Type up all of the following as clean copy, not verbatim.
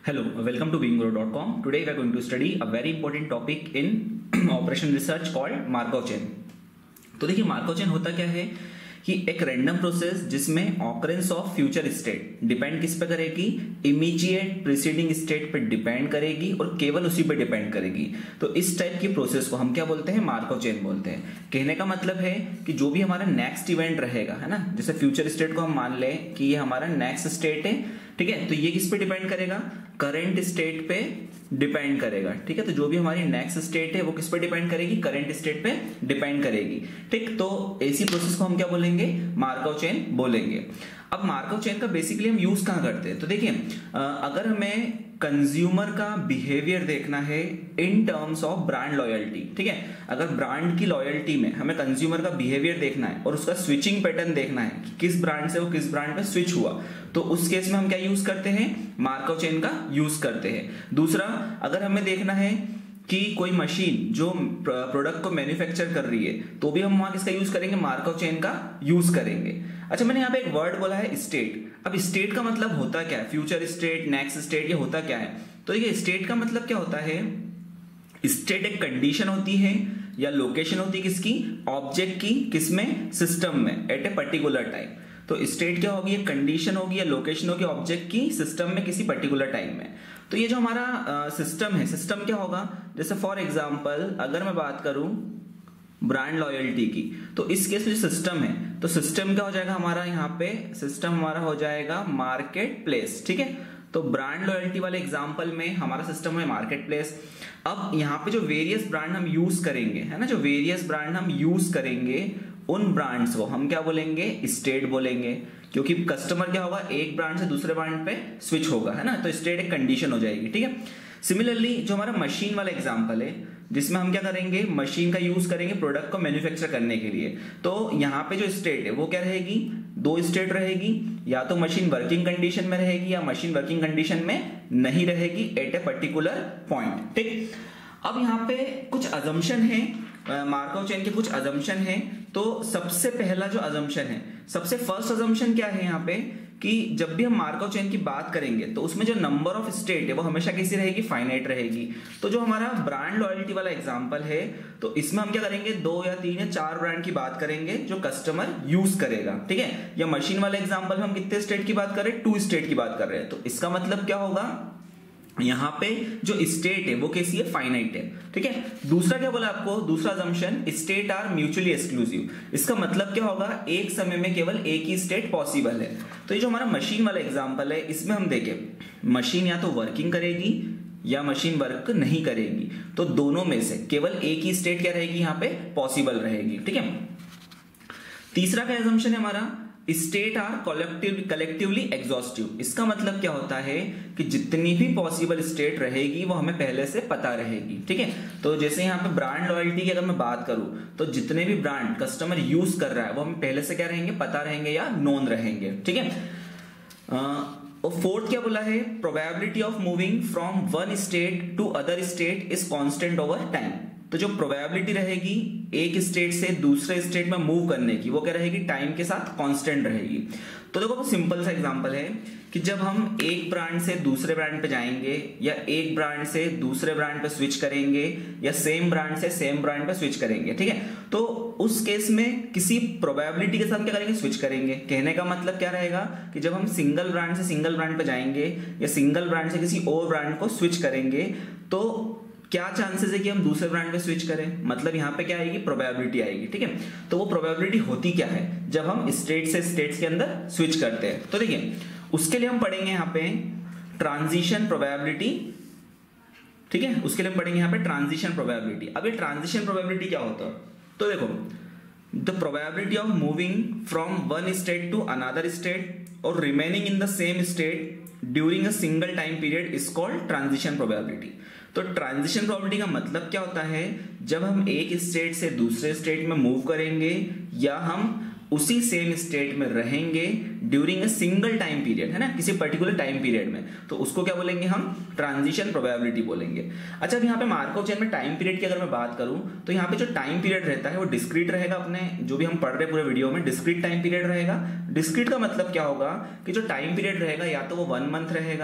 Hello, welcome to beinggrow.com. Today we are going to study a very important topic in operation research called Markov chain. तो देखिए Markov chain होता क्या है कि एक random process जिसमें occurrence of future state depend किस पे करेगी, इमीडिएट प्रीसीडिंग स्टेट पे डिपेंड करेगी और केवल उसी पे डिपेंड करेगी। तो इस टाइप की प्रोसेस को हम क्या बोलते हैं, मार्कोव चेन बोलते हैं। कहने का मतलब है कि जो भी हमारा नेक्स्ट इवेंट रहेगा, है ना, जैसे फ्यूचर स्टेट को हम मान लें कि ये हमारा नेक्स्ट स्टेट है, ठीक है, तो ये किस पे डिपेंड करेगा, करंट स्टेट पे डिपेंड करेगा। ठीक है, तो जो भी हमारी नेक्स्ट स्टेट है वो किस पे डिपेंड करेगी, करंट स्टेट पे डिपेंड करेगी। ठीक, तो ऐसी प्रोसेस को हम क्या बोलेंगे, मार्कोव चेन बोलेंगे। अब मार्कोव चेन का बेसिकली हम यूज कहां करते हैं, तो देखिए अगर हमें कंज्यूमर का बिहेवियर देखना है in terms of brand loyalty, ठीक है, अगर ब्रांड की लॉयल्टी में हमें कंज्यूमर का बिहेवियर देखना है और उसका स्विचिंग पैटर्न देखना है कि किस ब्रांड से वो किस ब्रांड पे स्विच हुआ, तो उस केस में हम क्या यूज करते हैं, मार्कोव चेन का यूज करते हैं। दूसरा, अगर हमें देखना है कि कोई मशीन जो प्रोडक्ट को मैन्युफैक्चर कर रही है तो भी हम वहां किसका यूज करेंगे, मार्कोव चेन का यूज करेंगे। अच्छा, मैंने यहाँ पे एक वर्ड बोला है स्टेट। अब स्टेट का मतलब होता क्या है, फ्यूचर स्टेट, नेक्स्ट स्टेट, ये होता क्या है, तो देखिए स्टेट का मतलब क्या होता है, स्टेट एक कंडीशन होती है या लोकेशन होती है किसकी, ऑब्जेक्ट की, किसमें, सिस्टम में, एट ए पर्टिकुलर टाइम। तो स्टेट क्या होगी, एक कंडीशन होगी या लोकेशन होगी ऑब्जेक्ट की सिस्टम में किसी पर्टिकुलर टाइम में। तो ये जो हमारा सिस्टम है, सिस्टम क्या होगा, जैसे फॉर एग्जांपल अगर मैं बात करूं ब्रांड लॉयल्टी की, तो इस केस में सिस्टम है, तो सिस्टम क्या हो जाएगा हमारा, यहाँ पे सिस्टम हमारा हो जाएगा मार्केट प्लेस। ठीक है, तो ब्रांड लॉयल्टी वाले एग्जांपल में हमारा सिस्टम है मार्केट प्लेस। अब यहाँ पे जो वेरियस ब्रांड हम यूज करेंगे, है ना, जो वेरियस ब्रांड हम यूज करेंगे उन ब्रांड्स को हम क्या बोलेंगे, स्टेट बोलेंगे, क्योंकि कस्टमर क्या होगा, एक ब्रांड से दूसरे ब्रांड पे स्विच होगा, है ना, तो स्टेट एक कंडीशन हो जाएगी। ठीक है, सिमिलरली जो हमारा मशीन वाला एग्जांपल है जिसमें हम क्या करेंगे, मशीन का यूज करेंगे प्रोडक्ट को मैन्युफैक्चर करने के लिए, तो यहाँ पे जो स्टेट है वो क्या रहेगी, दो स्टेट रहेगी, या तो मशीन वर्किंग कंडीशन में रहेगी या मशीन वर्किंग कंडीशन में नहीं रहेगी एट ए पर्टिकुलर पॉइंट। ठीक, अब यहाँ पे कुछ अजम्पशन है, मार्कोव चेन के कुछ अजम्पशन है। तो सबसे पहला जो अजम्पशन है, सबसे फर्स्ट अजम्पशन क्या है यहाँ पे, कि जब भी हम मार्कोव चेन की बात करेंगे तो उसमें जो नंबर ऑफ स्टेट है वो हमेशा कैसी रहेगी, फाइनाइट रहेगी। तो जो हमारा ब्रांड लॉयल्टी वाला एग्जांपल है, तो इसमें हम क्या करेंगे, 2 या 3 या 4 ब्रांड की बात करेंगे जो कस्टमर यूज करेगा। ठीक है, या मशीन वाले एग्जांपल में हम कितने स्टेट की बात कर रहे हैं, 2 स्टेट की बात कर रहे हैं। तो इसका मतलब क्या होगा, यहां पे जो स्टेट है वो कैसी है, फाइनाइट है। ठीक है, दूसरा क्या बोला आपको, दूसरा assumption, state are mutually exclusive. इसका मतलब क्या होगा, एक समय में केवल एक ही स्टेट पॉसिबल है। तो ये जो हमारा मशीन वाला एग्जांपल है, इसमें हम देखें मशीन या तो वर्किंग करेगी या मशीन वर्क नहीं करेगी, तो दोनों में से केवल एक ही स्टेट क्या रहेगी, यहां पे पॉसिबल रहेगी। ठीक है, तीसरा क्या असम्पशन है हमारा, स्टेट आर कलेक्टिवली एग्जॉस्टिव। इसका मतलब क्या होता है कि जितनी भी पॉसिबल स्टेट रहेगी वो हमें पहले से पता रहेगी। ठीक है, तो जैसे यहाँ पे ब्रांड लॉयल्टी की अगर मैं बात करूं तो जितने भी ब्रांड कस्टमर यूज कर रहा है वो हमें पहले से क्या रहेंगे, पता रहेंगे या नोन रहेंगे। ठीक है, और फोर्थ क्या बोला है, probability of moving from one state to other state is constant over time. तो जो प्रोबेबिलिटी रहेगी एक स्टेट से दूसरे स्टेट में मूव करने की, वो क्या रहेगी, टाइम के साथ कांस्टेंट रहेगी। तो देखो सिंपल सा एग्जांपल है कि जब हम एक ब्रांड से दूसरे ब्रांड पे जाएंगे या एक ब्रांड से दूसरे ब्रांड पे स्विच करेंगे या सेम ब्रांड से सेम ब्रांड पे स्विच करेंगे, ठीक है, तो उस केस में किसी प्रोबेबिलिटी के साथ क्या करेंगे, स्विच करेंगे। कहने का मतलब क्या रहेगा कि जब हम सिंगल ब्रांड से सिंगल ब्रांड पे जाएंगे या सिंगल ब्रांड से किसी और ब्रांड को स्विच करेंगे, तो क्या चांसेस है कि हम दूसरे ब्रांड पे स्विच करें, मतलब यहाँ पे क्या आएगी, प्रोबेबिलिटी आएगी। ठीक है, तो वो प्रोबेबिलिटी होती क्या है जब हम स्टेट से स्टेट्स के अंदर स्विच करते हैं, तो देखिए उसके लिए हम पढ़ेंगे यहाँ पे ट्रांजिशन प्रोबेबिलिटी। ठीक है, उसके लिए हम पढ़ेंगे यहाँ पे ट्रांजिशन प्रोबेबिलिटी। अब ये ट्रांजिशन प्रोबेबिलिटी क्या होता है, तो देखो the probability of moving from one state to another state और remaining in the same state during a single time period is called transition probability. तो ट्रांजिशन प्रोबेबिलिटी का मतलब क्या होता है, जब हम एक स्टेट से दूसरे स्टेट में मूव करेंगे या हम उसी सेम स्टेट में रहेंगे during a single time period, है ना, किसी पर्टिकुलर टाइम पीरियड में, तो उसको क्या बोलेंगे हम, ट्रांजिशन प्रोबेबिलिटी बोलेंगे। अच्छा, अब यहाँ पे मार्कोव चेन में टाइम पीरियड की अगर मैं बात करूं तो यहाँ पे जो टाइम पीरियड रहता है वो डिस्क्रीट रहेगा, अपने जो भी हम पढ़ रहे पूरे वीडियो में डिस्क्रीट टाइम पीरियड रहेगा। डिस्क्रीट का मतलब क्या होगा कि जो टाइम पीरियड रहेगा या तो वो 1 मंथ रहेगा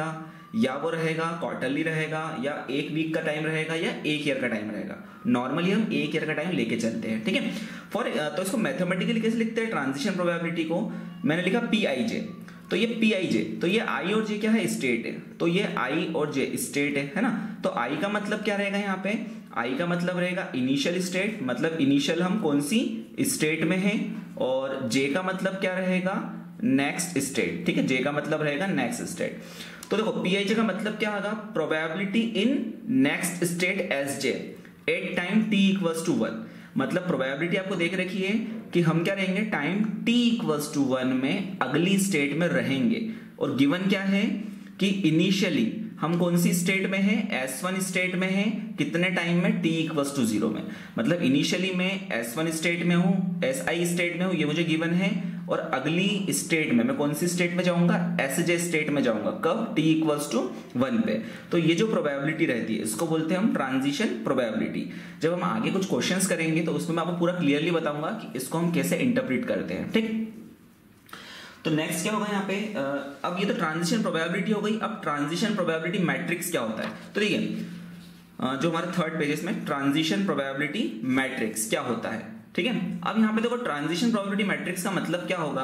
या वो रहेगा क्वार्टरली रहेगा, या एक वीक का टाइम रहेगा, या एक ईयर का टाइम रहेगा। नॉर्मली हम एक ईयर का टाइम लेके चलते हैं, ठीक है। तो इसको मैथमेटिकली कैसे लिखते हैं ट्रांजिशन प्रोबेबिलिटी को, मैंने लिखा PIJ। तो ये PIJ, तो ये I और J क्या है, स्टेट है, तो ये I और J स्टेट है ना। तो I का मतलब क्या रहेगा यहाँ पे, I का मतलब रहेगा इनिशियल स्टेट, मतलब इनिशियल हम कौन सी स्टेट में हैं, और J का मतलब क्या रहेगा, नेक्स्ट स्टेट, ठीक है। J का मतलब रहेगा नेक्स्ट स्टेट। तो देखो PIJ का मतलब क्या होगा, probability in next state as J at time t equals to 1। मतलब प्रोबेबिलिटी आपको देख रखी है कि हम क्या रहेंगे, टाइम t इक्वल्स टू 1 में अगली स्टेट में रहेंगे, और गिवन क्या है कि इनिशियली हम कौन सी स्टेट में है, S1 स्टेट में है, कितने टाइम में, t इक्वल्स टू 0 में। मतलब इनिशियली मैं S1 स्टेट में हूं, SI स्टेट में हूं, ये मुझे गिवन है, और अगली स्टेट में मैं कौन सी स्टेट में जाऊंगा, SJ स्टेट में जाऊंगा, कब, t इक्वल्स टू 1 पे। तो ये जो प्रोबेबिलिटी रहती है इसको बोलते हैं हम ट्रांजिशन प्रोबेबिलिटी। जब हम आगे कुछ क्वेश्चंस करेंगे तो उसमें मैं आपको पूरा क्लियरली बताऊंगा कि इसको हम कैसे इंटरप्रेट करते हैं, ठीक। तो नेक्स्ट क्या होगा यहाँ पे, अब ये तो ट्रांजिशन प्रोबेबिलिटी हो गई। अब ट्रांजिशन प्रोबेबिलिटी मैट्रिक्स क्या होता है, तो देखिए जो हमारे थर्ड पेजेस में ट्रांजिशन प्रोबेबिलिटी मैट्रिक्स क्या होता है, ठीक है। अब यहाँ पे देखो ट्रांजिशन प्रोबेबिलिटी मैट्रिक्स का मतलब क्या होगा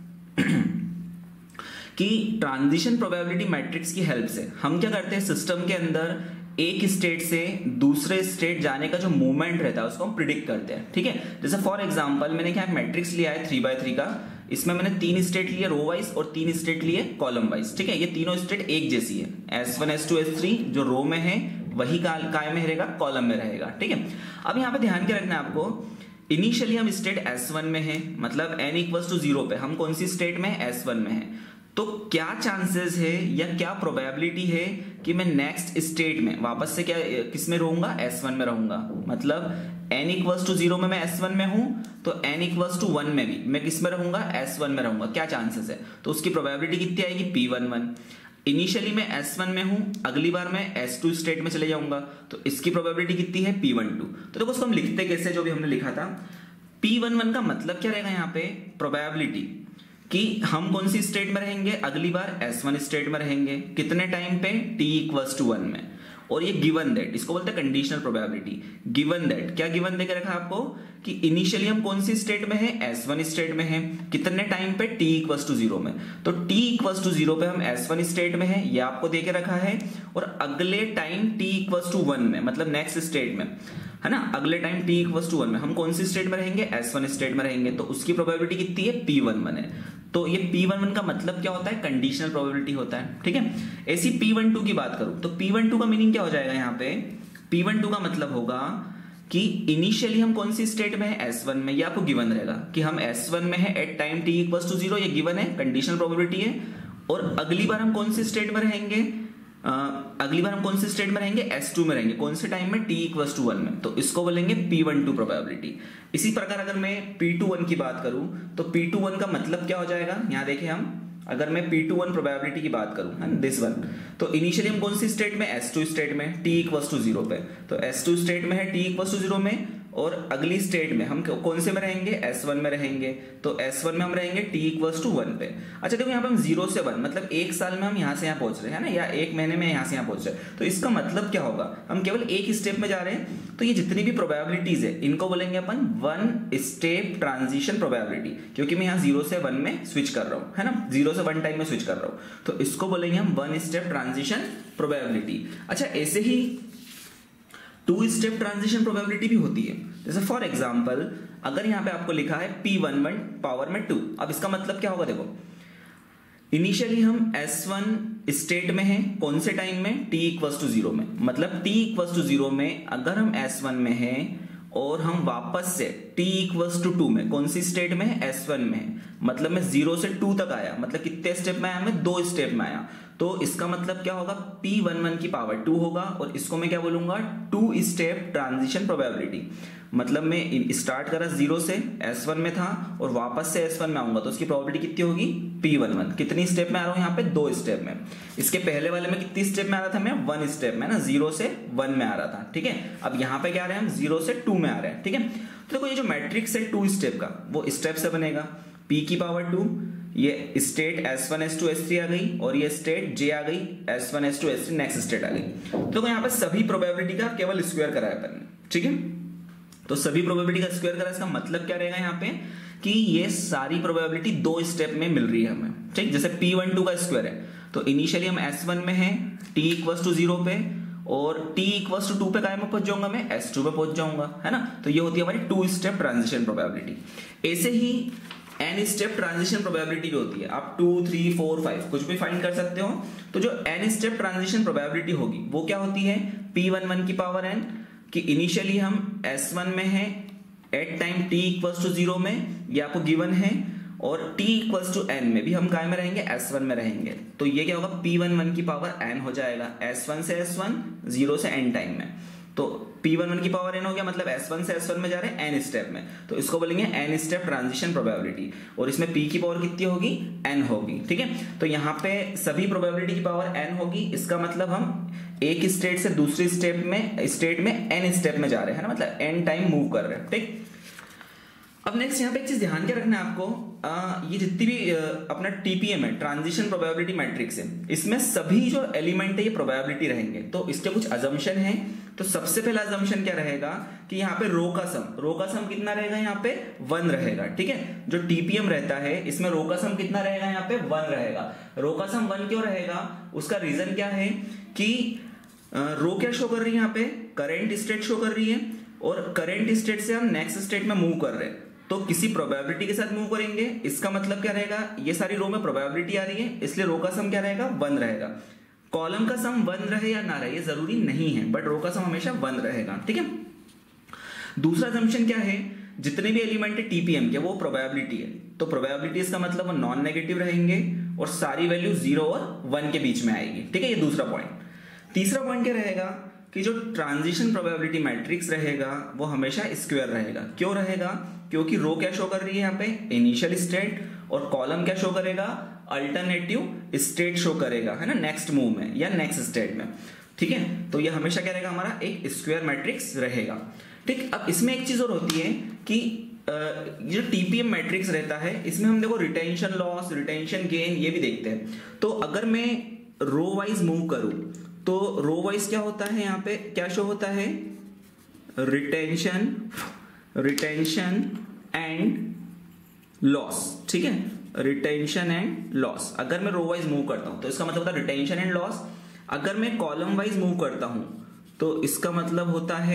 कि ट्रांजिशन प्रोबेबिलिटी मैट्रिक्स की हेल्प से हम क्या करते हैं, सिस्टम के अंदर एक स्टेट से दूसरे स्टेट जाने का जो मूवमेंट रहता है उसको हम प्रिडिक्ट करते हैं, ठीक है। जैसे फॉर एग्जांपल मैंने क्या मैट्रिक्स लिया है 3x3 का, इसमें मैंने 3 स्टेट लिए रो वाइज और 3 स्टेट लिए कॉलम वाइज, ठीक है। ये तीनों स्टेट एक जैसी है, S1 S2 S3 जो रो में है वही काय में रहेगा, कॉलम में रहेगा, ठीक है। अब यहाँ पे ध्यान क्या रखना है आपको, इनिशियली हम स्टेट S1 में है, मतलब n इक्वल्स टू 0 पे हम कौन सी स्टेट में, S1 में है। तो क्या चांसेस है या क्या प्रोबेबिलिटी है कि मैं नेक्स्ट स्टेट में वापस से क्या किस में रहूंगा, S1 में रहूंगा। मतलब n इक्वल्स टू 0 में मैं S1 में हूं, तो n इक्वल्स टू 1 में भी मैं किस में रहूंगा, S1 में रहूंगा। क्या चांसेस है, तो उसकी प्रोबेबिलिटी कितनी आएगी, P11। इनिशियली मैं S1 में हूं, अगली बार मैं S2 स्टेट में चले जाऊंगा, तो इसकी प्रोबेबिलिटी कितनी है, P12। तो देखो उसको हम लिखते कैसे, जो भी हमने लिखा था, P11 का मतलब क्या रहेगा यहाँ पे, प्रोबेबिलिटी कि हम कौन सी स्टेट में रहेंगे, अगली बार S1 स्टेट में रहेंगे, कितने टाइम पे, t इक्वल्स टू 1 में। और ये गिवन दैट, इसको बोलते हैं कंडीशनल प्रोबेबिलिटी। गिवन दैट क्या गिवन देकर रखा आपको कि इनिशियली हम कौन सी स्टेट में है, S1 स्टेट में है, कितने टाइम पे, t इक्वल्स टू 0 में। तो t इक्वल्स टू 0 पे हम S1 स्टेट में है, ये आपको देके रखा है, और अगले टाइम t इक्वल्स टू 1 में, मतलब नेक्स्ट स्टेट में है ना, अगले टाइम t इक्वल्स टू 1 में हम कौन सी स्टेट में रहेंगे, S1 स्टेट में रहेंगे। तो उसकी प्रोबेबिलिटी कितनी है, P11 है। तो ये P11 का मतलब क्या होता है, कंडीशनल प्रोबेबिलिटी होता है, ठीक है। ऐसी P12 की बात करूं तो P12 का मीनिंग क्या हो जाएगा यहाँ पे, P12 का मतलब होगा कि इनिशियली हम कौन सी स्टेट में है, S1 में। ये आपको गिवन रहेगा कि हम S1 में है at time t equals to 0, ये गिवन है, कंडीशनल प्रोबेबिलिटी है। और अगली बार हम कौन सी स्टेट में रहेंगे, अगली बार हम कौन से स्टेट में रहेंगे, S2 में रहेंगे, कौन से टाइम में, t इक्वल्स टू 1 में। तो इसको बोलेंगे P12 प्रोबेबिलिटी। इसी प्रकार अगर मैं P21 की बात करूं तो P21 का मतलब क्या हो जाएगा, यहां देखें हम, अगर मैं P21 प्रोबेबिलिटी की बात करूं है दिस वन, तो इनिशियली हम कौन सी स्टेट में, S2 स्टेट में, t इक्वल्स टू 0 पे। तो S2 स्टेट में है, t इक्वल्स टू 0 में, और अगली स्टेट में हम कौन से में रहेंगे, S1 में रहेंगे। तो S1 में हम रहेंगे t इक्वल्स टू 1 पे। अच्छा देखो यहाँ पे हम 0 से 1, मतलब एक साल में हम यहाँ से यहाँ पहुंच रहे हैं ना, या एक महीने में यहाँ से यहाँ पहुंच रहे हैं। तो इसका मतलब क्या होगा, हम केवल एक स्टेप में जा रहे हैं। तो ये जितनी भी प्रोबेबिलिटीज है इनको बोलेंगे अपन 1 स्टेप ट्रांजिशन प्रोबेबिलिटी, क्योंकि मैं यहाँ 0 से 1 में स्विच कर रहा हूँ है ना, 0 से 1 टाइम में स्विच कर रहा हूँ। तो इसको बोलेंगे हम 1 स्टेप ट्रांजिशन प्रोबेबिलिटी। अच्छा ऐसे ही 2 स्टेप ट्रांजिशन प्रोबेबिलिटी भी होती है। जैसे फॉर एग्जांपल अगर यहाँ पे आपको लिखा है P11 पावर में 2, अब इसका मतलब क्या होगा, देखो इनिशियली हम S1 स्टेट में हैं, कौन से टाइम में, t इक्वल्स टू 0 में। मतलब t इक्वल्स टू 0 में अगर हम S1 में हैं और हम वापस से t इक्वल्स टू 2 में, कौन सी स्टेट में है, S1 में है, मतलब मैं 0 से 2 तक आया, मतलब कितने स्टेप में आया, मैं 2 स्टेप में आया। तो इसका मतलब क्या होगा, P11 की पावर 2 होगा, और इसको मैं क्या बोलूंगा, 2 स्टेप ट्रांजिशन प्रोबेबिलिटी। मतलब मैं स्टार्ट करा 0 से, S1 में था और वापस से S1 में आऊंगा, तो उसकी प्रोबेबिलिटी कितनी होगी, P11। कितनी स्टेप में आ रहा हूं यहाँ पे, 2 स्टेप में। इसके पहले वाले में कितनी स्टेप में आ रहा था मैं, 1 स्टेप में ना, 0 से 1 में आ रहा था, ठीक है। अब यहाँ पे क्या आ रहे हैं हम, 0 से 2 में आ रहे हैं, ठीक है। तो देखो ये जो मैट्रिक्स है 2 स्टेप का, वो स्टेप से बनेगा, P की पावर 2 ये स्टेट S1 S2 S3 आ गई और ये स्टेट J आ गई S1 S2 S3 next state आ गई। तो यहाँ पे सभी प्रोबेबिलिटी का केवल स्क्वायर करा है अपन ने, ठीक है। तो सभी प्रोबेबिलिटी का स्क्वायर करा, इसका मतलब क्या रहेगा यहाँ पे कि ये सारी प्रोबेबिलिटी 2 स्टेप में मिल रही है हमें, ठीक। जैसे P12 का स्क्वायर है तो इनिशियली हम S1 में हैं t इक्वल्स टू 0 पे और t इक्वल्स टू 2 पे काय में पहुंच जाऊंगा, मैं S2 पे पहुंच जाऊंगा, है ना। तो ये होती है हमारी 2 स्टेप ट्रांजिशन प्रोबेबिलिटी। ऐसे ही n स्टेप ट्रांजिशन प्रोबेबिलिटी भी होती है, आप 2 3 4 5 कुछ भी फाइंड कर सकते हो। तो जो n स्टेप ट्रांजिशन प्रोबेबिलिटी होगी वो क्या होती है, p11 की पावर n, कि इनिशियली हम S1 में हैं at time t equals to 0 में, ये आपको गिवन है, और t इक्वल्स टू n में भी हम काय में रहेंगे, S1 में रहेंगे। तो ये क्या होगा, p11 की पावर n हो जाएगा, S1 से S1 0 से n टाइम में। तो p11 की पावर n हो गया, मतलब S1 से S1 में जा रहे हैं n स्टेप में, तो इसको बोलेंगे n स्टेप ट्रांजिशन प्रोबेबिलिटी। और इसमें p की पावर कितनी होगी, n होगी, ठीक है। तो यहाँ पे सभी प्रोबेबिलिटी की पावर n होगी, इसका मतलब हम एक स्टेट से दूसरी स्टेट में n स्टेप में जा रहे हैं ना, मतलब n टाइम मूव कर रहे हैं, ठीक। अब नेक्स्ट यहाँ पे एक चीज ध्यान क्या रखना है आपको, ये जितनी भी अपना टीपीएम है, ट्रांजिशन प्रोबेबिलिटी मैट्रिक्स है, इसमें सभी जो एलिमेंट है ये प्रोबेबिलिटी रहेंगे। तो इसके कुछ अजम्पशन है। तो सबसे पहला अजम्पशन क्या रहेगा कि यहाँ पे रो का सम कितना रहेगा, यहाँ पे 1 रहेगा, ठीक है। जो टीपीएम रहता है इसमें रो का सम कितना रहेगा, यहाँ पे 1 रहेगा। रो का सम 1 क्यों रहेगा, उसका रीजन क्या है कि रो क्या शो कर रही है, यहाँ पे करेंट स्टेट शो कर रही है, और करेंट स्टेट से हम नेक्स्ट स्टेट में मूव कर रहे हैं, तो किसी प्रोबेबिलिटी के साथ मूव करेंगे। इसका मतलब क्या रहेगा, ये सारी रो में प्रोबेबिलिटी आ रही है, इसलिए रो का सम क्या रहेगा, 1 रहेगा। कॉलम का सम 1 रहे या ना रहे ये जरूरी नहीं है, बट रो का सम हमेशा 1 रहेगा, ठीक है। दूसरा असम्पशन क्या है, जितने भी एलिमेंट है टीपीएम के वो प्रोबेबिलिटी है, तो प्रोबेबिलिटी इसका मतलब वो नॉन नेगेटिव रहेंगे और सारी वैल्यू 0 और 1 के बीच में आएगी, ठीक है। ये दूसरा पॉइंट। तीसरा पॉइंट क्या रहेगा कि जो ट्रांजिशन प्रोबेबिलिटी मैट्रिक्स रहेगा वो हमेशा स्क्वायर रहेगा। क्यों रहेगा, क्योंकि रो क्या शो कर रही है यहाँ पे, इनिशियल स्टेट, और कॉलम क्या शो करेगा, अल्टरनेटिव स्टेट शो करेगा, है ना, नेक्स्ट मूव में या नेक्स्ट स्टेट में, ठीक है। तो ये हमेशा क्या रहेगा, हमारा एक स्क्वायर मैट्रिक्स रहेगा, ठीक। अब इसमें एक चीज और होती है कि ये जो टीपीएम मैट्रिक्स रहता है इसमें हम देखो रिटेंशन लॉस, रिटेंशन गेन ये भी देखते हैं। तो अगर मैं रो वाइज मूव करूं तो रो वाइज क्या होता है, यहाँ पे क्या शो होता है, रिटेंशन एंड लॉस, ठीक है, रिटेंशन एंड लॉस। अगर मैं रो वाइज मूव करता हूं तो इसका मतलब होता है रिटेंशन एंड लॉस। अगर मैं कॉलम वाइज मूव करता हूं तो इसका मतलब होता है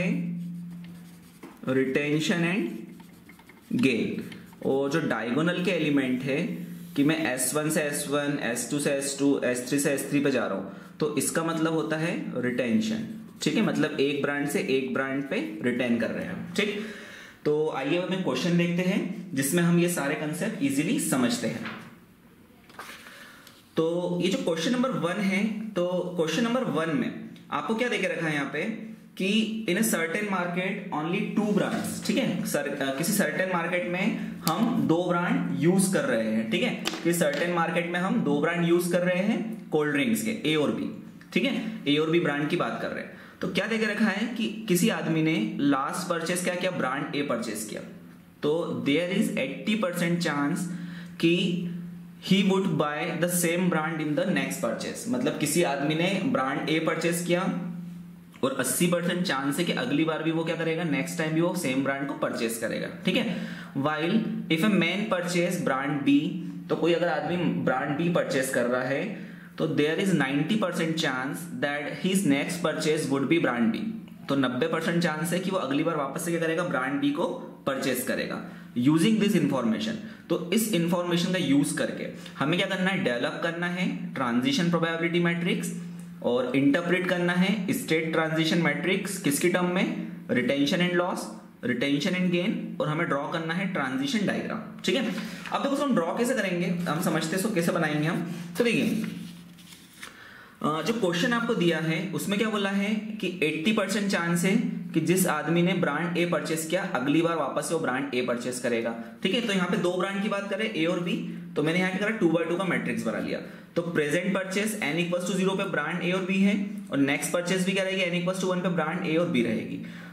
रिटेंशन एंड गेन। और जो डायगोनल के एलिमेंट है कि मैं S1 से S1, S2 से S2, S3 से S3 पे जा रहा हूं, तो इसका मतलब होता है रिटेंशन, ठीक है, मतलब एक ब्रांड से एक ब्रांड पे रिटेन कर रहे हैं, ठीक। तो आइए अब हम क्वेश्चन देखते हैं जिसमें हम ये सारे कंसेप्ट इजीली समझते हैं। तो ये जो क्वेश्चन नंबर 1 है, तो क्वेश्चन नंबर 1 में आपको क्या देके रखा है यहाँ पे कि in a certain market only 2 brands, ठीक है। किसी सर्टेन मार्केट में हम 2 ब्रांड यूज कर रहे हैं, ठीक है। किसी सर्टेन मार्केट में हम 2 ब्रांड यूज कर रहे हैं कोल्ड ड्रिंक्स के, ए और बी, ठीक है, ए और बी ब्रांड की बात कर रहे हैं। तो क्या देके रखा है कि किसी आदमी ने लास्ट परचेस क्या किया, ब्रांड ए परचेस किया, तो देयर इज 80% चांस कि he would buy the same brand in the next purchase. मतलब किसी आदमी ने ब्रांड ए परचेस किया और 80% चांस है कि अगली बार भी वो क्या करेगा, नेक्स्ट टाइम भी वो सेम ब्रांड को परचेस करेगा, ठीक है। While if a man purchase brand B, तो कोई अगर आदमी ब्रांड बी परचेस कर रहा है तो there is 90% chance that his next purchase would be brand B. तो 90% चांस है कि वो अगली बार वापस से क्या करेगा, ब्रांड बी को परचेस करेगा। यूजिंग दिस इंफॉर्मेशन, तो इस इंफॉर्मेशन का यूज करके हमें क्या करना है, डेवलप करना है ट्रांजिशन प्रोबेबिलिटी मैट्रिक्स और इंटरप्रेट करना है स्टेट ट्रांजिशन मैट्रिक्स किसकी टर्म में, retention and loss, retention and gain, और हमें ड्रॉ करना है ट्रांजिशन डायग्राम, ठीक है। अब देखो हम ड्रॉ कैसे करेंगे, हम समझते हैं, कैसे बनाएंगे हम। तो देखिए जो क्वेश्चन आपको दिया है उसमें क्या बोला है कि 80% चांस है कि जिस आदमी ने ब्रांड ए परचेस किया अगली बार वापस से वो ब्रांड ए परचेस करेगा, ठीक है। तो यहाँ पे 2 ब्रांड की बात करें, ए और बी, तो मैंने यहाँ क्या करा, 2x2 का मैट्रिक्स बना लिया। तो प्रेजेंट परचेस n = 0 पे ब्रांड ए और बी है, और नेक्स्ट परचेस भी क्या रहेगी, n = 1 पे ब्रांड ए और बी रहेगी।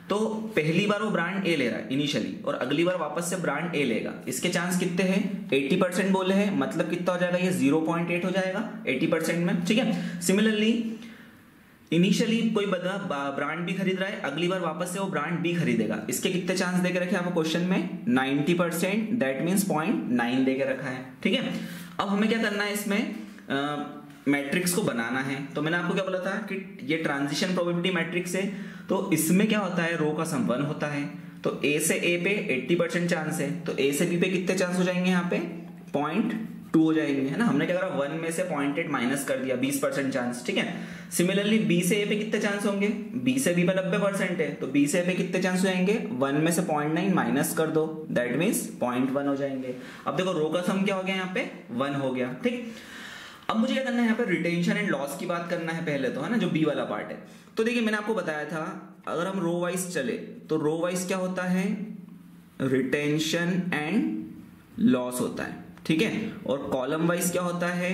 तो पहली बार वो ब्रांड ए ले रहा है इनिशियली और अगली बार वापस से ब्रांड ए लेगा, इसके चांस कितने हैं 80% बोले हैं, मतलब कितना हो जाएगा ये 0.8 हो जाएगा 80% में, ठीक है। सिमिलरली इनिशियली कोई बंदा ब्रांड भी खरीद रहा है, अगली बार वापस से वो ब्रांड बी खरीदेगा, इसके कितने चांस दे के रखे आपको क्वेश्चन में 90%, दैट मींस 0.9 दे के रखा है, ठीक है। अब हमें क्या करना है इसमें मैट्रिक्स को बनाना है। तो मैंने आपको क्या बोला था कि ये ट्रांजिशन प्रोबेबिलिटी मैट्रिक्स है, तो इसमें क्या होता है रो का सम 1 होता है, तो ए से ए पे 80% चांस है, तो ए से बी पे कितने चांस हो जाएंगे यहाँ पे 0.2 हो जाएंगे, है ना। हमने क्या करा 1 में से 0.8 माइनस कर दिया 20% चांस, ठीक है। सिमिलरली बी से ए पे कितने चांस होंगे, बी से बी पे 90% है, तो बी से ए पे कितने चांस हो जाएंगे 1 में से 0.9 माइनस कर दो, दैट मीन्स 0.1 हो जाएंगे। अब देखो रो का सम क्या हो गया यहाँ पे 1 हो गया, ठीक। अब मुझे क्या करना है यहाँ पे रिटेंशन एंड लॉस की बात करना है पहले तो, है ना, जो बी वाला पार्ट है। तो देखिए मैंने आपको बताया था अगर हम रो वाइज चले तो रो वाइज क्या होता है रिटेंशन एंड लॉस होता है, ठीक है, और कॉलम वाइज क्या होता है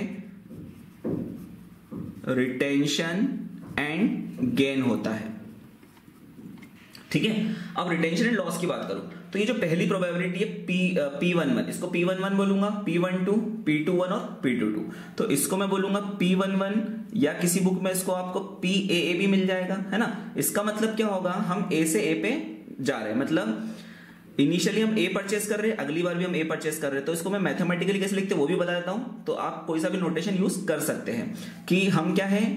रिटेंशन एंड गेन होता है, ठीक है। अब रिटेंशन एंड लॉस की बात करूं तो ये जो पहली प्रोबेबिलिटी है P11, इसको P11 बोलूंगा, P12, P21 और P22, तो इसको मैं बोलूंगा P11 या किसी बुक में इसको आपको PAA भी मिल जाएगा, है ना। इसका मतलब क्या होगा हम A से A पे जा रहे हैं, मतलब इनिशियली हम A परचेस कर रहे हैं, अगली बार भी हम A परचेस कर रहे हैं, तो इसको मैं मैथमेटिकली कैसे लिखते हैं वो भी बता देता हूं। तो आप कोई सा भी नोटेशन यूज कर सकते हैं कि हम क्या है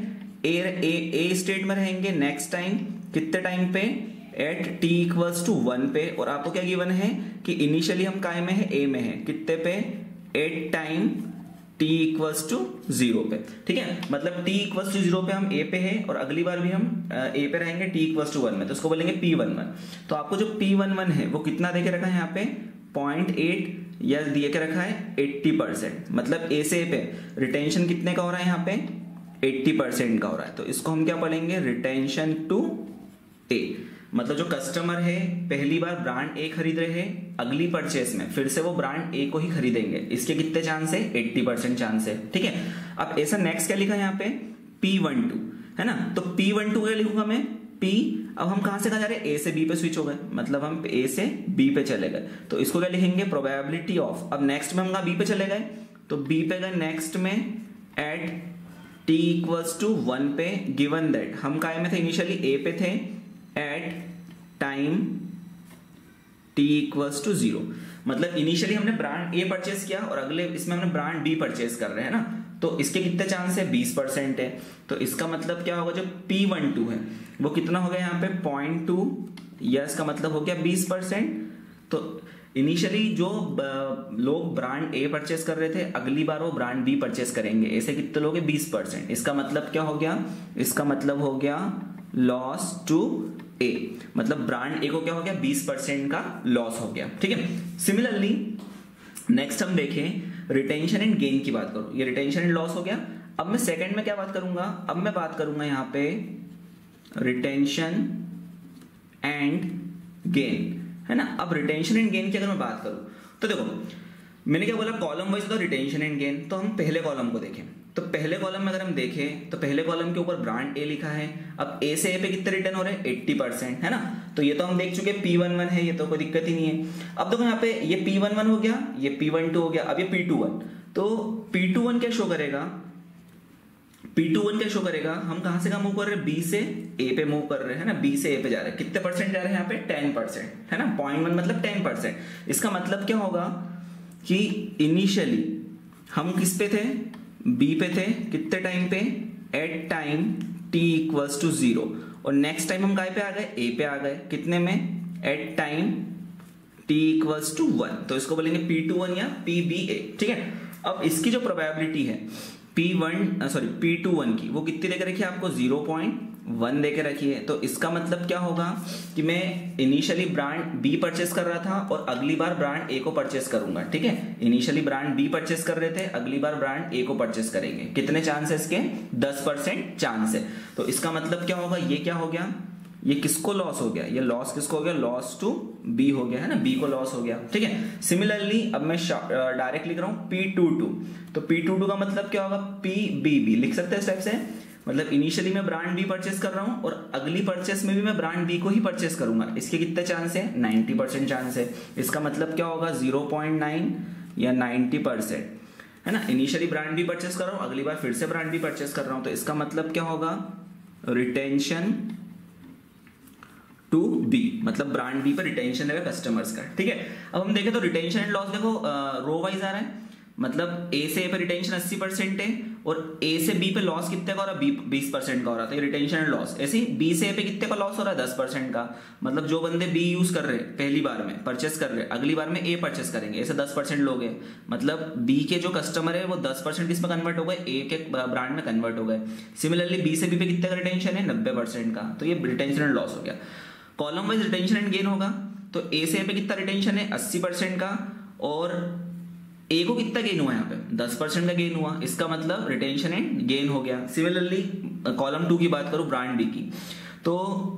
ए स्टेट में रहेंगे नेक्स्ट टाइम कितने टाइम पे एट t इक्वल्स टू 1 पे, और आपको क्या गिवन है कि इनिशियली हम काय में है a में है कितने पे at time t equals to 0 पे, ठीक है। मतलब t इक्वल्स टू 0 पे हम a पे है और अगली बार भी हम a पे रहेंगे t इक्वल्स टू 1 में, तो उसको बोलेंगे P11। तो आपको जो P11 है वो कितना दे के रखा है यहाँ पे 0.8 या दिए के रखा है 80%, मतलब a से a पे रिटेंशन कितने का हो रहा है यहाँ पे 80% का हो रहा है, तो इसको हम क्या बोलेंगे रिटेंशन टू a। मतलब जो कस्टमर है पहली बार ब्रांड ए खरीद रहे हैं, अगली परचेस में फिर से वो ब्रांड ए को ही खरीदेंगे, इसके कितने चांस है 80% चांस है, ठीक है। अब ऐसा नेक्स्ट क्या लिखा है यहाँ पे P12, है ना, तो P12 क्या लिखूंगा मैं P, अब हम कहां से कहां जा रहे हैं ए से बी पे स्विच हो गए, मतलब हम ए से बी पे चले गए, तो इसको क्या लिखेंगे प्रोबेबिलिटी ऑफ, अब नेक्स्ट में हम बी पे चले गए तो बी पे गए नेक्स्ट में एट t इक्वल्स टू 1 पे, गिवन दैट हम काय में थे इनिशियली ए पे थे at time t equals to 0, मतलब इनिशियली हमने ब्रांड ए परचेस किया और अगले इसमें हमने ब्रांड बी परचेस कर रहे हैं ना, तो इसके कितने चांस है 20% है, तो इसका मतलब क्या होगा जो P12 है वो कितना हो गया यहाँ पे 0.2, या इसका मतलब हो गया 20%। तो इनिशियली जो लोग ब्रांड ए परचेस कर रहे थे अगली बार वो ब्रांड बी परचेस करेंगे, ऐसे कितने लोग 20%, इसका मतलब क्या हो गया, इसका मतलब हो गया लॉस टू ए, मतलब ब्रांड ए को क्या हो गया 20% का लॉस हो गया, ठीक है। सिमिलरली नेक्स्ट हम देखें रिटेंशन एंड गेन की बात करूं, ये रिटेंशन एंड लॉस हो गया। अब मैं सेकंड में क्या बात करूंगा, अब मैं बात करूंगा यहाँ पे रिटेंशन एंड गेन, है ना। अब रिटेंशन एंड गेन की अगर मैं बात करूं तो देखो मैंने क्या बोला कॉलम वाइज था रिटेंशन एंड गेन, तो हम पहले कॉलम को देखें, तो पहले कॉलम में अगर हम देखें तो पहले कॉलम के ऊपर ब्रांड ए लिखा है, अब ए से ए पे कितने रिटर्न हो रहे हैं 80%, है ना, तो ये तो हम देख चुके P11 है, ये तो कोई दिक्कत ही नहीं है। अब देखो यहाँ पे ये P11 हो गया, ये P12 हो गया, अब ये P21, तो P21 क्या शो करेगा, P21 क्या शो करेगा, हम कहां से कहां मूव कर रहे हैं बी से ए पे मूव कर रहे हैं ना, बी से ए पे जा रहे हैं, कितने परसेंट जा रहे हैं यहाँ पे 10%, है ना, 0.1 मतलब 10%। इसका मतलब क्या होगा कि इनिशियली हम किस पे थे बी पे थे, कितने टाइम पे at time t equals to 0, और नेक्स्ट टाइम हम काय पे आ गए ए पे आ गए, कितने में at time t equals to 1, तो इसको बोलेंगे P21 या PBA, ठीक है। अब इसकी जो प्रोबेबिलिटी है P21 की वो कितनी देके रखी है आपको 0.1 देके रखी है, तो इसका मतलब क्या होगा कि मैं इनिशियली ब्रांड बी परचेस कर रहा था और अगली बार ब्रांड ए को परचेस करूंगा, ठीक है। इनिशियली ब्रांड बी परचेस कर रहे थे, अगली बार ब्रांड ए को परचेस करेंगे, कितने चांस है इसके 10% चांस है, तो इसका मतलब क्या होगा ये क्या हो गया, ये किसको लॉस हो गया, ये लॉस किसको हो गया, लॉस टू बी हो गया, है ना, बी को लॉस हो गया, ठीक है। सिमिलरली अब मैं डायरेक्ट लिख रहा हूं P22, तो P22 का मतलब क्या होगा PBB लिख सकते हैं इस टाइप से, मतलब इनिशियली मैं ब्रांड बी परचेस कर रहा हूं और अगली परचेस में भी मैं ब्रांड बी को ही परचेस करूंगा। इसके कितने चांस है? 90% चांस है। इसका मतलब क्या होगा? 0.9 या 90%, है ना। इनिशियली ब्रांड बी परचेस कर रहा हूं, अगली बार फिर से ब्रांड बी परचेस कर रहा हूं, तो इसका मतलब क्या होगा? रिटेंशन टू बी, मतलब ब्रांड बी पर रिटेंशन है कस्टमर्स का, ठीक है। अब हम देखें तो रिटेंशन एंड लॉस देखो रो वाइज आ रहा है, मतलब ए से ए पे रिटेंशन 80% है और ए से बी पे लॉस कितने का हो रहा है? 20% का हो रहा था, ये रिटेंशन एंड लॉस। ऐसे ही बी से ए पे कितने का लॉस हो रहा है? 10% का। मतलब जो बंदे बी यूज कर रहे हैं पहली बार में परचेस कर रहे हैं, अगली बार में ए परचेस करेंगे, ऐसे 10% लोग हैं। मतलब बी के जो कस्टमर है वो 10% किसमें कन्वर्ट हो गए? ए के ब्रांड में कन्वर्ट हो गए। सिमिलरली बी से बी पे कितने का रिटेंशन है? 90% का। तो ये रिटेंशन एंड लॉस हो गया। Column wise retention and gain होगा, तो ए से ए पे कितना रिटेंशन है? 80% का, और ए को कितना गेन हुआ? यहाँ पे 10% का गेन हुआ, इसका मतलब रिटेंशन एंड गेन हो गया। सिमिलरली कॉलम 2 की बात करूं ब्रांड बी की, तो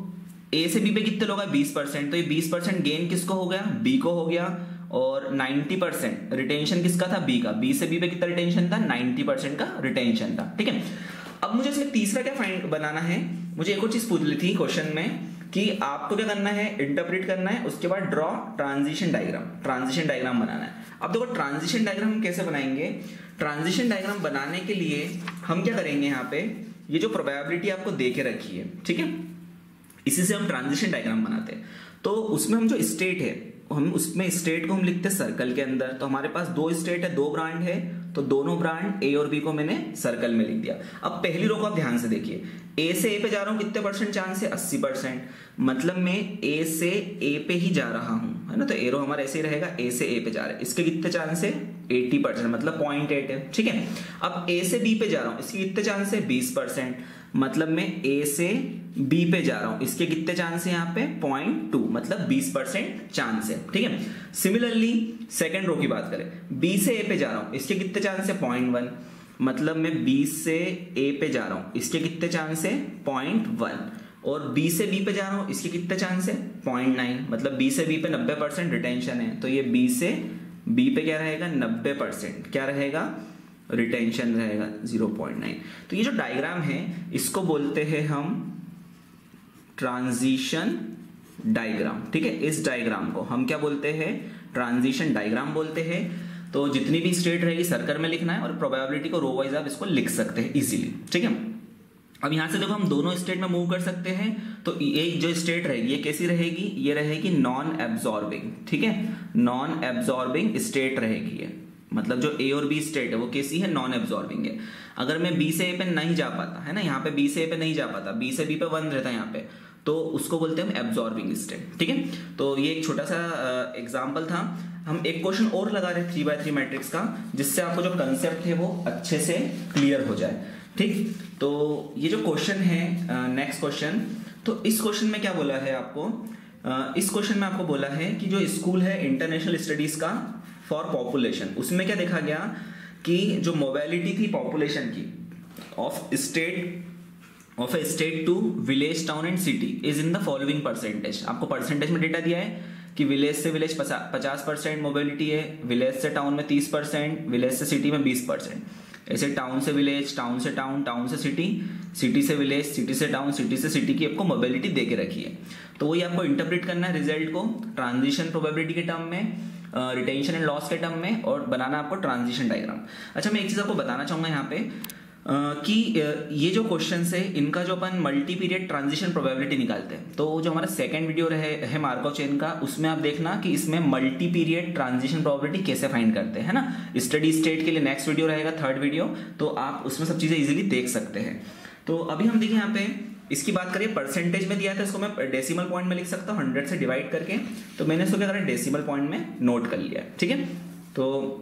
ए से बी पे कितने लोग हैं? 20%, तो ये 20% गेन किसको हो गया? बी को हो गया। और 90% रिटेंशन किसका था? बी का। बी से बी पे कितना रिटेंशन था? 90% का रिटेंशन था, ठीक है। अब मुझे इसमें तीसरा क्या फाइंड बनाना है? मुझे एक और चीज पूछ ली थी क्वेश्चन में कि आपको क्या करना है? इंटरप्रेट करना है, उसके बाद draw transition diagram, transition diagram बनाना है। अब देखो ट्रांजिशन डायग्राम हम कैसे बनाएंगे? ट्रांजिशन डायग्राम बनाने के लिए हम क्या करेंगे? यहाँ पे ये जो प्रोबेबिलिटी आपको दे के रखी है, ठीक है, इसी से हम ट्रांजिशन डायग्राम बनाते हैं। तो उसमें हम जो स्टेट है, हम उसमें स्टेट को हम लिखते हैं सर्कल के अंदर। तो हमारे पास 2 स्टेट है, 2 ब्रांड है, तो दोनों ब्रांड ए और बी को मैंने सर्कल में लिख दिया। अब पहली रो को आप ध्यान से देखिए, ए से ए पे जा रहा हूं, कितने परसेंट चांस है? 80%। मतलब मैं ए से ए पे ही जा रहा हूं, है ना। तो एरो हमारा ऐसे ही रहेगा, ए से ए पे जा रहा है, इसके कितने चांस है? 80%, मतलब 0.8 है, ठीक है। अब ए से बी पे जा रहा हूं, इसके कितने चांस है? 20%। मतलब मैं ए से बी पे जा रहा हूं, इसके कितने चांस है? यहाँ पे 0.2, मतलब 20% चांस है, ठीक है। सिमिलरली सेकंड रो की बात करें, बी से ए पे जा रहा हूं, इसके कितने चांस है? 0.1। मतलब मैं बी से ए पे जा रहा हूं, इसके कितने चांस है? 0.1। और बी से बी पे जा रहा हूं, इसके कितने चांस है? 0.9। मतलब बी से बी पे 90% रिटेंशन है, तो ये बी से बी पे क्या रहेगा? 90%। क्या रहेगा? रिटेंशन रहेगा 0.9। तो ये जो डायग्राम है इसको बोलते हैं हम ट्रांजिशन डायग्राम, ठीक है। इस डायग्राम को हम क्या बोलते हैं? ट्रांजिशन डायग्राम बोलते हैं। तो जितनी भी स्टेट रहेगी सर्कल में लिखना है और प्रोबेबिलिटी को रो वाइज आप इसको लिख सकते हैं इजीली, ठीक है। अब यहां से देखो हम दोनों स्टेट में मूव कर सकते हैं। तो ये जो स्टेट रहेगी ये कैसी रहेगी? ये रहेगी नॉन एब्जॉर्बिंग, ठीक है, नॉन एब्जॉर्बिंग स्टेट रहेगी ये। मतलब जो ए और बी स्टेट है वो कैसी है? नॉन एब्जॉर्बिंग है। अगर मैं बी से ए पे नहीं जा पाता, है ना, यहाँ पे बी से ए पे नहीं जा पाता, बी से बी पे 1 रहता है यहाँ पे, तो उसको बोलते हैं हम एब्जॉर्बिंग स्टेट, ठीक है। तो ये एक छोटा सा एग्जाम्पल था। हम एक क्वेश्चन और लगा रहे 3x3 मैट्रिक्स का, जिससे आपको जो कंसेप्ट है वो अच्छे से क्लियर हो जाए, ठीक। तो ये जो क्वेश्चन है नेक्स्ट क्वेश्चन, तो इस क्वेश्चन में क्या बोला है आपको? इस क्वेश्चन में आपको बोला है कि जो स्कूल है इंटरनेशनल स्टडीज का फॉर पॉपुलेशन, उसमें क्या देखा गया कि जो मोबिलिटी थी पॉपुलेशन की of a state to village, town and city is in the following percentage. आपको परसेंटेज में डेटा दिया है कि विलेज से विलेज 50% मोबिलिटी है, विलेज से टाउन में 30%, विलेज से सिटी में 20%, ऐसे टाउन से विलेज, टाउन से टाउन, टाउन से सिटी, सिटी से विलेज, सिटी से टाउन, सिटी से सिटी की आपको मोबिलिटी दे के रखी है। तो वही आपको इंटरप्रेट करना है रिजल्ट को ट्रांजिशन प्रोबेबिलिटी के टर्म में, रिटेंशन एंड लॉस के टर्म में, और बनाना आपको ट्रांजिशन डायग्राम। अच्छा, मैं एक चीज आपको बताना चाहूंगा यहाँ पे कि ये जो क्वेश्चंस है इनका जो अपन मल्टी पीरियड ट्रांजिशन प्रोबेबिलिटी निकालते हैं, तो जो हमारा सेकंड वीडियो है मार्कोव चेन का, उसमें आप देखना कि इसमें मल्टी पीरियड ट्रांजिशन प्रोबेबिलिटी कैसे फाइंड करते हैं, है ना। स्टडी स्टेट के लिए नेक्स्ट वीडियो रहेगा, थर्ड वीडियो, तो आप उसमें सब चीजें इजीली देख सकते हैं। तो अभी हम देखिए यहाँ पे इसकी बात करिए, परसेंटेज में दिया था, इसको मैं डेसिमल पॉइंट में लिख सकता हूँ 100 से डिवाइड करके, तो मैंने इसको क्या करा डेसिमल पॉइंट में नोट कर लिया, ठीक है। तो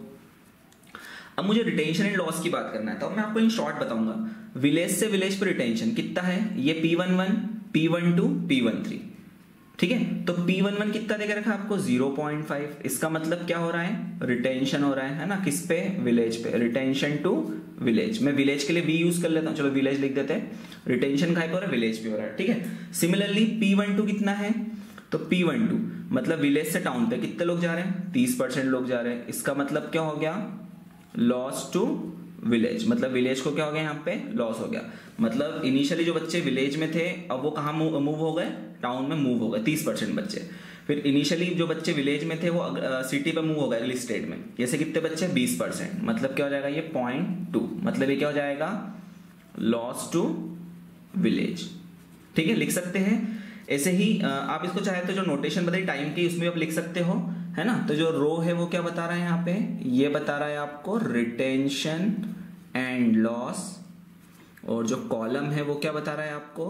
अब मुझे रिटेंशन एंड लॉस की बात करना है, तो मैं आपको इन शॉर्ट बताऊंगा। विलेज से विलेज पर रिटेंशन कितना है? ये P11, P12, P13, ठीक है। तो P11 कितना देकर रखा आपको? 0.5। इसका मतलब क्या हो रहा है? रिटेंशन हो रहा है ना, किस पे? विलेज पे, रिटेंशन टू विलेज। मैं विलेज के लिए V यूज कर लेता हूं, चलो विलेज लिख देते हैं। रिटेंशन कहाँ पे हो रहा है? विलेज पे हो रहा है, ठीक है। सिमिलरली P12 कितना है? तो P12 मतलब विलेज से टाउन पे कितने लोग जा रहे हैं? 30% लोग जा रहे हैं। इसका मतलब क्या हो गया? लॉस टू विलेज, मतलब विलेज को क्या हो गया यहाँ पे लॉस हो गया। मतलब इनिशियली जो बच्चे विलेज में थे अब वो कहाँ मूव हो गए, टाउन में मूव हो गए 30% बच्चे। फिर इनिशियली जो बच्चे विलेज में थे वो सिटी पे मूव हो गए अगली स्टेट में, जैसे कितने बच्चे 20%, मतलब क्या हो जाएगा ये 0.2, मतलब ये क्या हो जाएगा लॉस टू विलेज। ठीक है, लिख सकते हैं ऐसे ही। आप इसको चाहे तो जो नोटेशन बताइए टाइम की उसमें आप लिख सकते हो, है ना। तो जो रो है वो क्या बता रहा है यहाँ पे, ये बता रहा है आपको रिटेंशन एंड लॉस, और जो कॉलम है वो क्या बता रहा है आपको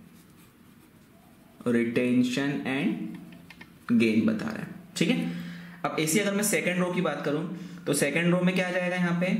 रिटेंशन एंड गेन बता रहा है। ठीक है, अब ऐसी अगर मैं सेकंड रो की बात करूं तो सेकंड रो में क्या आ जाएगा यहाँ पे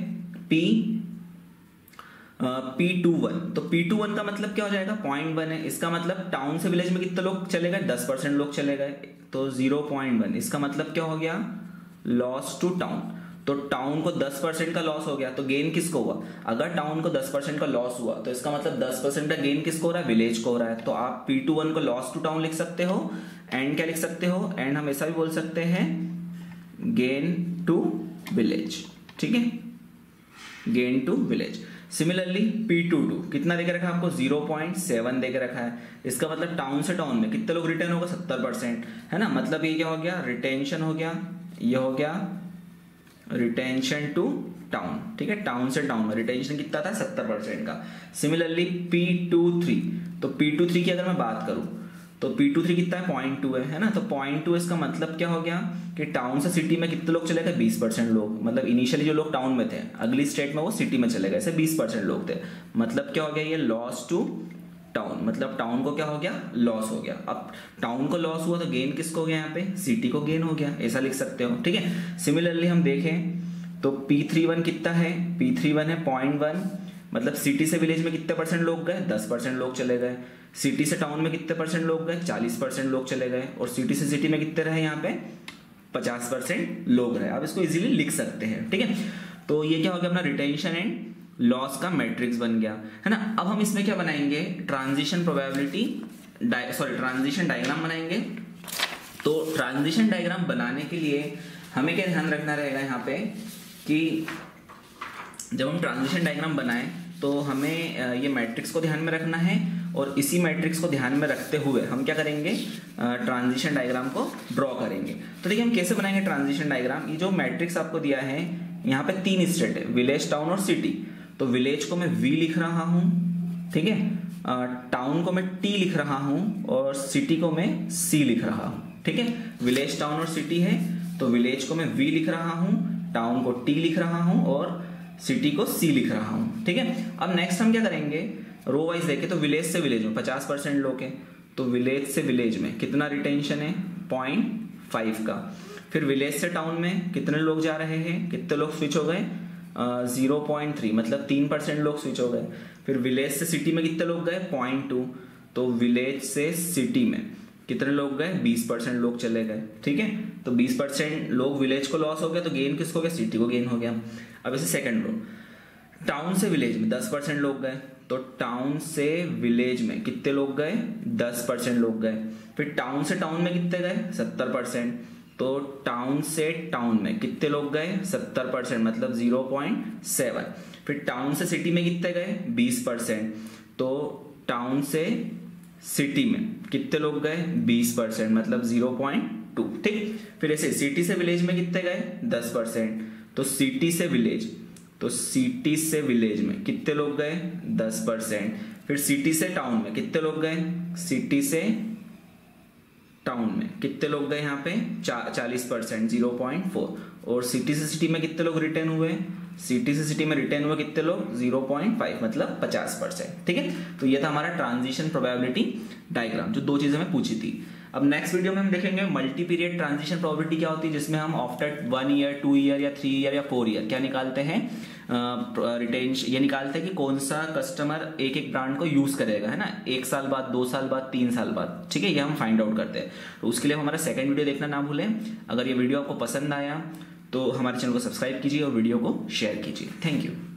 P21, तो P21 का मतलब क्या हो जाएगा 0.1 है, इसका मतलब टाउन से विलेज में कितने लोग चले गए 10% लोग चले गए, तो 0.1, इसका मतलब क्या हो गया लॉस टू टाउन। तो टाउन को 10% का लॉस हो गया, तो गेन किसको हुआ, अगर टाउन को 10% का लॉस हुआ तो इसका मतलब 10% का गेन किसको हो रहा है, विलेज को हो रहा है। तो आप P21 को लॉस टू टाउन लिख सकते हो, एंड क्या लिख सकते हो, एंड हम ऐसा भी बोल सकते हैं गेन टू विलेज। ठीक है, gain to village. Similarly P22 कितना देके रखा है आपको 0.7 देके रखा है, इसका मतलब टाउन से टाउन में कितने लोग रिटर्न होगा 70%, है ना। मतलब ये क्या हो गया रिटेंशन हो गया, ये हो गया रिटेंशन टू टाउन। ठीक है, टाउन से टाउन में रिटेंशन कितना था 70% का। सिमिलरली P23, तो P23 की अगर मैं बात करूं तो P23 कितना है 0.2 है ना। तो 0.2 इसका मतलब क्या हो गया कि टाउन से सिटी में कितने लोग चले गए 20% लोग, मतलब इनिशियली जो लोग टाउन में थे अगली स्टेट में वो सिटी में चले गए, ऐसे 20% लोग थे। मतलब क्या हो गया ये लॉस टू टाउन, मतलब टाउन को क्या हो गया लॉस हो गया। अब टाउन को लॉस हुआ तो गेन किसको हो गया यहाँ पे, सिटी को गेन हो गया, ऐसा लिख सकते हो। ठीक है, सिमिलरली हम देखें तो P31 कितना है, P31 है 0.1, मतलब सिटी से विलेज में कितने परसेंट लोग गए 10% लोग चले गए, सिटी से टाउन में कितने परसेंट लोग गए 40% लोग चले गए, और सिटी से सिटी में कितने रहे यहाँ पे 50% लोग रहे। आप इसको इजीली लिख सकते हैं। ठीक है, तो ये क्या हो गया अपना रिटेंशन एंड लॉस का मैट्रिक्स बन गया, है ना। अब हम इसमें क्या बनाएंगे ट्रांजिशन प्रोबेबिलिटी ट्रांजिशन डायग्राम बनाएंगे। तो ट्रांजिशन डायग्राम बनाने के लिए हमें क्या ध्यान रखना रहेगा यहाँ पे कि जब हम ट्रांजिशन डायग्राम बनाएं तो हमें ये मैट्रिक्स को ध्यान में रखना है, और इसी मैट्रिक्स को ध्यान में रखते हुए हम क्या करेंगे ट्रांजिशन डायग्राम को ड्रॉ करेंगे। तो देखिए हम कैसे बनाएंगे ट्रांजिशन डायग्राम। ये जो मैट्रिक्स आपको दिया है यहाँ पे 3 स्टेट है, विलेज टाउन और सिटी। तो विलेज को मैं V लिख रहा हूँ, ठीक है, टाउन को मैं T लिख रहा हूँ, और सिटी को मैं C लिख रहा हूँ। ठीक है, विलेज टाउन और सिटी है तो विलेज को मैं V लिख रहा हूँ, टाउन को T लिख रहा हूँ, और सिटी को C लिख रहा हूँ। ठीक है, अब नेक्स्ट हम क्या करेंगे रो वाइज देखें तो विलेज से विलेज में 50% लोग हैं, तो विलेज से विलेज में कितना रिटेंशन है 0.5 का। फिर विलेज से टाउन में कितने लोग जा रहे हैं, कितने लोग स्विच हो गए 0.3, मतलब 3% लोग स्विच हो गए। फिर विलेज से सिटी में कितने लोग गए 0.2, तो विलेज से सिटी में कितने लोग गए 20% लोग चले गए। ठीक है, तो 20% लोग विलेज को लॉस हो गया, तो गेन किसको हो गया सिटी को गेन हो गया। अब इसे सेकंड रो टाउन से विलेज में 10% लोग गए, तो टाउन से विलेज में कितने लोग गए 10% लोग गए। फिर टाउन से टाउन में कितने गए 70%, तो टाउन से टाउन में कितने लोग गए 70%, मतलब 0.7। फिर टाउन से सिटी में कितने गए 20%, तो टाउन से सिटी में कितने लोग गए 20%, मतलब 0.2। ठीक, फिर ऐसे सिटी से विलेज में कितने गए 10%, तो सिटी से विलेज, तो सिटी से विलेज में कितने लोग गए 10%। फिर सिटी से टाउन में कितने लोग गए, सिटी से टाउन में कितने लोग गए यहाँ पे 40%, 0.4। और सिटी से सिटी में कितने लोग रिटर्न हुए, सिटी से सिटी में रिटर्न हुए कितने लोग 0.5, मतलब 50%। ठीक है, तो ये था हमारा ट्रांजिशन प्रोबेबिलिटी डायग्राम, जो 2 चीजें हमें पूछी थी। अब नेक्स्ट वीडियो में हम देखेंगे मल्टी पीरियड ट्रांजिशन प्रोबेबिलिटी क्या होती है, जिसमें हम आफ्टर 1 ईयर 2 ईयर या 3 ईयर या 4 ईयर क्या निकालते हैं रिटेंशन, ये निकालते हैं कि कौन सा कस्टमर एक एक ब्रांड को यूज करेगा, है ना, 1 साल बाद 2 साल बाद 3 साल बाद। ठीक है, ये हम फाइंड आउट करते हैं। तो उसके लिए हमारा सेकंड वीडियो देखना ना भूलें। अगर ये वीडियो आपको पसंद आया तो हमारे चैनल को सब्सक्राइब कीजिए और वीडियो को शेयर कीजिए। Thank you.